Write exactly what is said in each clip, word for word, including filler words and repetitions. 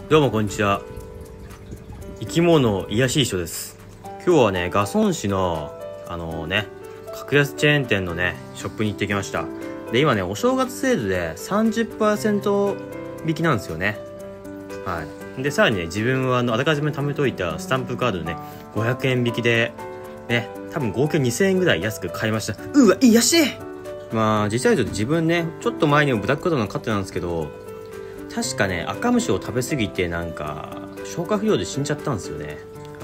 どうもこんにちは。生き物癒しい人です。今日はね、ガソン市のあのね格安チェーン店のねショップに行ってきました。で今ね、お正月セールで さんじゅっパーセント 引きなんですよね。はい。でさらにね、自分はあのあらかじめ貯めといたスタンプカードでねごひゃくえん引きでね、多分合計にせんえんぐらい安く買いました。うわ癒しい。まあ実際言うと自分ね、ちょっと前にもブラックカードの飼ってたんですけど、確かね赤虫を食べ過ぎてなんか消化不良で死んじゃったんですよね。はい。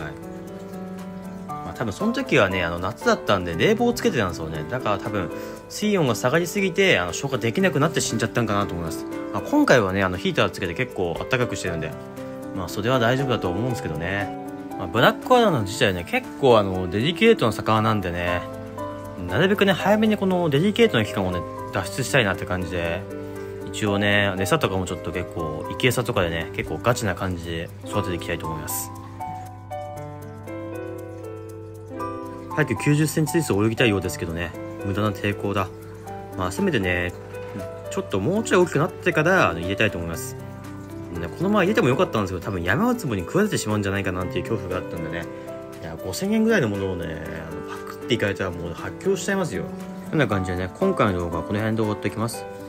まあ多分その時はね、あの夏だったんで冷房をつけてたんですよね。だから多分水温が下がりすぎてあの消化できなくなって死んじゃったんかなと思います。まあ、今回はねあのヒーターつけて結構あったかくしてるんで、まあそれは大丈夫だと思うんですけどね。まあ、ブラックアダの自体ね結構あのデリケートな魚なんでね、なるべくね早めにこのデリケートな期間をね脱出したいなって感じで、一応ね餌とかもちょっと結構生き餌とかでね結構ガチな感じで育てていきたいと思います。早くきゅうじゅっセンチずつ泳ぎたいようですけどね、無駄な抵抗だ。まあせめてねちょっともうちょい大きくなってから入れたいと思います。ね、このまま入れてもよかったんですけど、多分ヤマウツボに食われてしまうんじゃないかなっていう恐怖があったんでね、いやごせんえんぐらいのものをねあのパクっていかれたらもう発狂しちゃいますよ。こんな感じでね、今回の動画はこの辺で終わっておきます。